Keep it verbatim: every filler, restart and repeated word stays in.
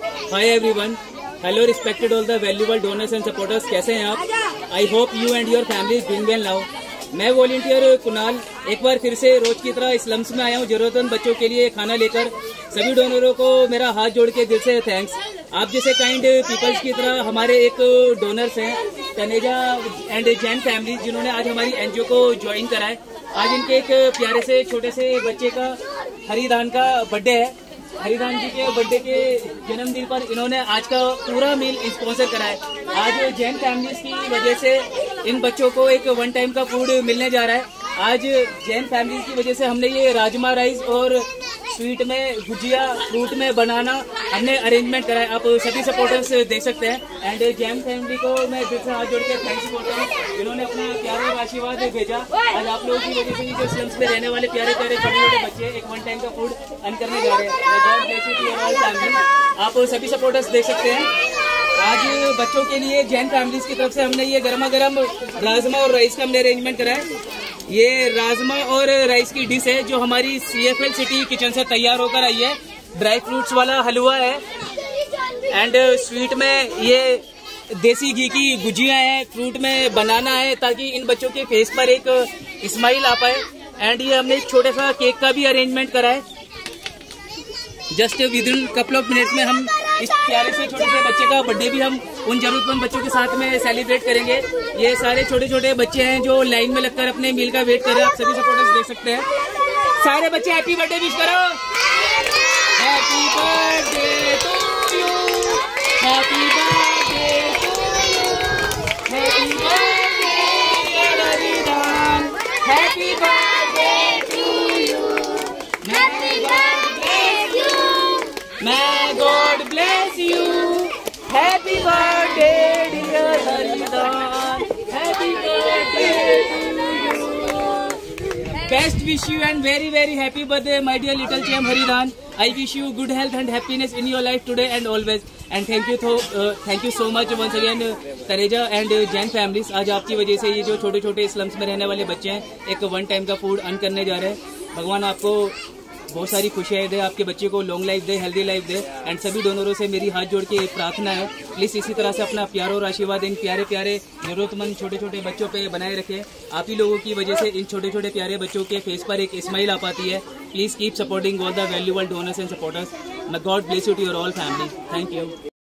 Hi everyone, hello respected all the valuable donors and supporters, कैसे हैं आप? I hope you and your family is doing well now. मैं volunteer Kunal एक बार फिर से रोज की तरह स्लम्स में आया हूँ जरूरतमंद बच्चों के लिए खाना लेकर। सभी डोनरों को मेरा हाथ जोड़ के दिल से थैंक्स। आप जैसे काइंड पीपल्स की तरह हमारे एक डोनर्स हैं तनेजा एंड जैन फैमिली, जिन्होंने आज हमारी एनजीओ को ज्वाइन करा है। आज इनके एक प्यारे से छोटे से बच्चे का हरिदान का बर्थडे है। हरिदान जी के बर्थडे के जन्मदिन पर इन्होंने आज का पूरा मील स्पॉन्सर करा है। आज जैन फैमिलीज की वजह से इन बच्चों को एक वन टाइम का फूड मिलने जा रहा है। आज जैन फैमिलीज की वजह से हमने ये राजमा राइस और स्वीट में गुजिया, फ्रूट में बनाना हमने अरेंजमेंट करा है। आप सभी सपोर्टर्स देख सकते हैं। एंड जैन फैमिली को मैं दिल से हाथ जोड़ के थैंक्स बोलता हूँ, इन्होंने अपना प्यारा आशीर्वाद भेजा। आज आप लोगों की वजह से जो स्लम्स में रहने वाले प्यारे प्यारे छोटे छोटे बच्चे एक वन टाइम का फूड अर्न करने जा रहे हैं। आप सभी सपोर्टर्स देख सकते हैं। आज बच्चों के लिए जैन फैमिलीज की तरफ से हमने ये गर्मा गर्म राजमा और राइस का हमने अरेंजमेंट करा है। ये राजमा और राइस की डिश है जो हमारी सीएफएल सिटी किचन से तैयार होकर आई है। ड्राई फ्रूट्स वाला हलवा है एंड स्वीट में ये देसी घी की गुजिया है, फ्रूट में बनाना है ताकि इन बच्चों के फेस पर एक स्माइल आ पाए। एंड ये हमने एक छोटा सा केक का भी अरेंजमेंट करा है। Just within couple of minutes में हम इस प्यारे से छोटे से बच्चे का बर्थडे भी हम उन जरूरतमंद बच्चों के साथ में सेलिब्रेट करेंगे। ये सारे छोटे छोटे बच्चे हैं जो लाइन में लगकर अपने मील का वेट कर रहे हैं। आप सभी सपोर्टर्स देख सकते हैं। सारे बच्चे हैप्पी बर्थडे विश करो। Happy birthday to you, happy birthday to you, happy birthday Haridan, happy birthday to you, happy birthday to you, may God bless you, happy birthday dear Haridan, happy birthday to you, best wish you and very very happy birthday my dear little champ Haridan. I wish you good health and happiness in your life today and always, and thank you to uh, thank you so much once again Taneja and Jain families। आज आपकी वजह से ये जो छोटे छोटे slums में रहने वाले बच्चे हैं एक वन टाइम का फूड अर्न करने जा रहे हैं। भगवान आपको बहुत सारी खुशियाँ दे, आपके बच्चे को लॉन्ग लाइफ दे, हेल्दी लाइफ दे। एंड सभी डोनरों से मेरी हाथ जोड़ के एक प्रार्थना है, प्लीज़ इसी तरह से अपना प्यार और आशीर्वाद इन प्यारे प्यारे जरूरतमंद छोटे छोटे बच्चों पे बनाए रखें। आप ही लोगों की वजह से इन छोटे छोटे प्यारे बच्चों के फेस पर एक स्माइल आ पाती है। Please keep supporting all the valuable donors and supporters. may God bless you to your all family. Thank you.